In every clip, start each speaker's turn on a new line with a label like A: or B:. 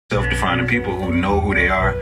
A: self-defining people who know who they are,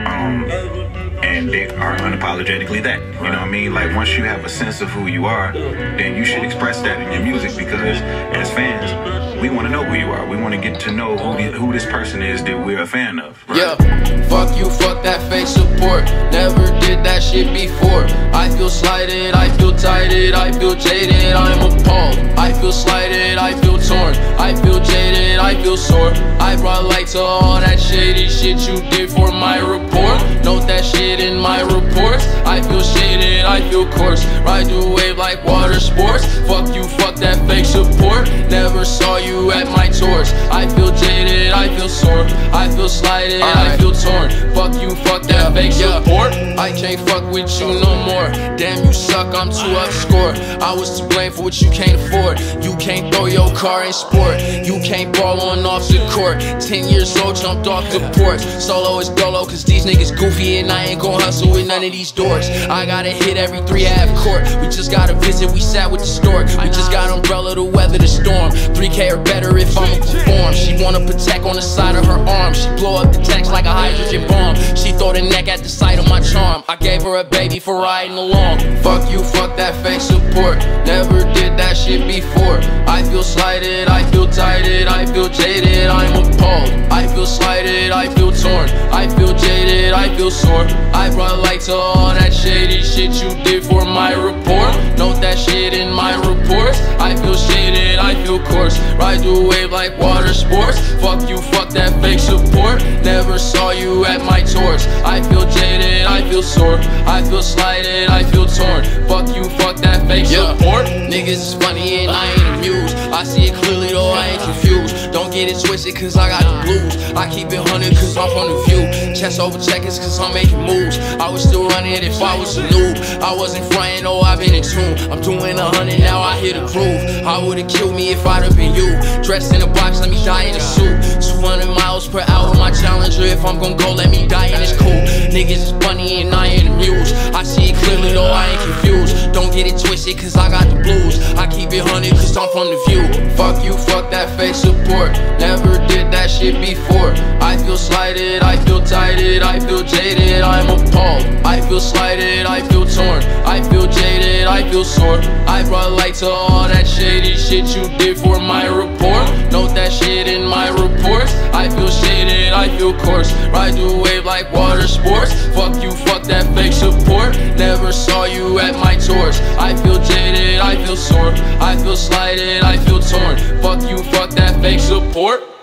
A: and they are unapologetically that. You know what I mean? Like, once you have a sense of who you are, then you should express that in your music, because as fans, we want to know who you are. We want to get to know who this person is that we're a fan of. Right?
B: Yeah, fuck you, fuck that fake support. Never did that shit before. I feel slighted, I feel tighted, I feel jaded, I'm appalled. I feel slighted, I feel torn, I feel jaded, I feel sore. I brought light to all that shady shit you did for my report. Note that shit in my reports. I feel shaded, I feel coarse. Ride the wave like water sports. Fuck you, fuck that fake support. Never saw you at my tours. I feel jaded, I feel sore. I feel slighted, I feel torn. Fuck you, fuck that fake support. I can't fuck with you no more. Damn, you suck, I'm too upscore. I was to blame for what you can't afford. You can't throw your car in sport. You can't ball on off the court. 10 years old, jumped off the porch. Solo is dolo, cause these niggas goofy, and I ain't gon' hustle with none of these dorks. I gotta hit every 3.5 court. We just gotta visit, we sat with the stork. We just got umbrella to weather the storm. 3K or better if I'ma perform. She wanna protect on the side of her arm. She blow up the text like a hydrogen bomb. She throw the neck at the sight of my charm. I gave her a baby for riding along. Fuck you, fuck that fake support. Never did that shit before. I feel slighted, I feel tighted, I feel jaded, I'm appalled. I feel slighted, I feel torn, I feel jaded, I feel sore. I brought light to all that shady shit you did for my report. Note that shit in my reports. I feel shaded, I feel coarse. Ride the wave like water sports. Fuck you, fuck that fake support. Never saw you at my tours. I feel jaded, I feel sore. I feel slighted, I feel torn. Fuck you, fuck that fake support. Niggas is funny and I ain't amused. I see it clearly though I ain't confused. Don't get it twisted cause I got the blues. I keep it 100 cause I'm from the view. Chest over checkers cause I'm making moves. I was still running it if I was a noob. I wasn't frontin', oh I've been in tune. I'm doing 100 now, I hit a groove. I would've killed me if I'd have been you. Dressed in a box, let me die in a suit. 200 miles per hour, my challenger. If I'm gon' go, let me die in this cool. Niggas is funny and I ain't amused. I see it clearly though I ain't confused. Don't get it twisted cause I got the blues. I keep it 100 cause I'm from the view. Fuck you, fuck that fake support. Never did that shit before. I feel slighted, I feel tighted, I feel jaded, I'm appalled. I feel slighted, I feel torn, I feel jaded, I feel sore. I brought light to all that shady shit you did for my report. Note that shit in my reports. I feel shaded, I feel coarse. Ride the wave like water sports. Fuck you, fuck that fake support. Never saw you at my tours. I feel jaded, I feel sore. I feel slighted, I feel torn. Fuck you, fuck that fake support.